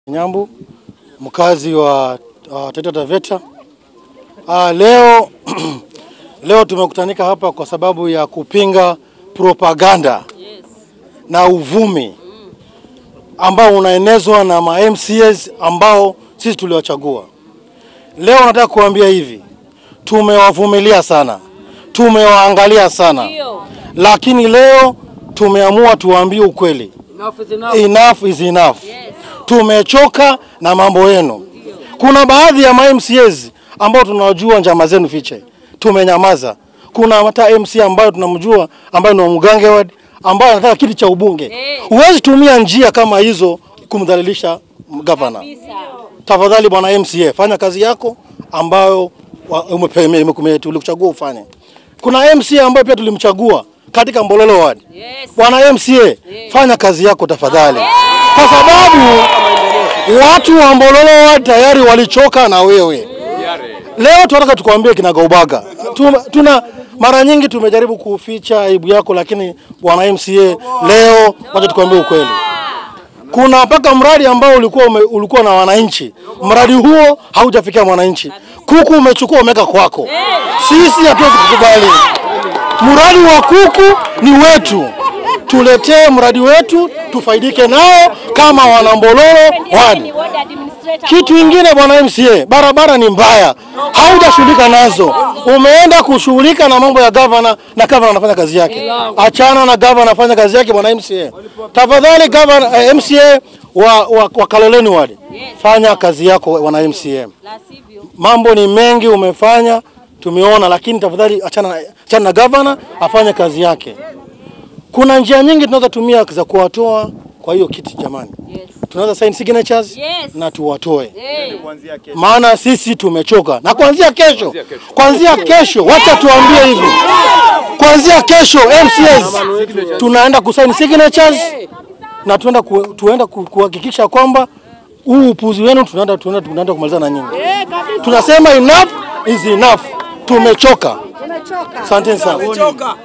Nyambu, mkazi wa Taita Taveta. Leo tumekutanika hapa kwa sababu ya kupinga propaganda na uvumi ambao unaenezwa na Mca'S ambao sisi tuliwachagua. Leo nataka kuambia hivi, tumewavumilia sana, tumewaangalia sana, lakini leo tumeamua tuwaambie ukweli. Enough is enough. Tumechoka na mambo yenu. Kuna baadhi ya Mca'S ambao tunajua njama zenu fiche, tumenyamaza. Kuna hata MC ambayo tunamjua ambaye ni Mgange ward ambaye anataka kiti cha ubunge. Huwezi tumia njia kama hizo kumdhalilisha governor. Tafadhali bwana MCA, fanya kazi yako ambayo tulikuchagua ufanye. Kuna MC ambaye pia tulimchagua katika Mbololo ward. Bwana MCA, fanya kazi yako tafadhali. Kwa sababu watu wa Mbololo ward tayari walichoka na wewe. Leo tunataka tukwambie kinagaubaga. Mara nyingi tumejaribu kuficha aibu yako, lakini bwana MCA, leo wacha tukwambie ukweli. Kuna mpaka mradi ambao ulikuwa na wananchi. Mradi huo haujafikia wananchi. Kuku umechukua umeka kwako. Sisi hatuwezi kukubali. Mradi wa kuku ni wetu. Tuletee mradi wetu tufaidike nao kama wana Mbololo ward. Kitu kingine bwana MCA, barabara ni mbaya. Haujashughulika nazo. Umeenda kushughulika na mambo ya governor na governor anafanya kazi yake. Achana na governor anafanya kazi yake bwana MCA. Tafadhali governor MCA wa Kaloleni ward. Fanya kazi yako bwana MCA. Mambo ni mengi umefanya, tumeona, lakini tafadhali achana na governor afanye kazi yake. Kuna njia nyingi tunaweza tumia za kuwatoa kwa hiyo kiti jamani. Tunaweza sign signatures na tuwatoe. Maana sisi tumechoka. Na kuanzia kesho, wacha tuambie hivi. Kuanzia kesho MCAs tunaenda kusign signatures na tuenda kuhakikisha kwamba huu upuzi wenu tunaenda kumaliza na nyinyi. Tunasema enough is enough. Tumechoka. Asante sana.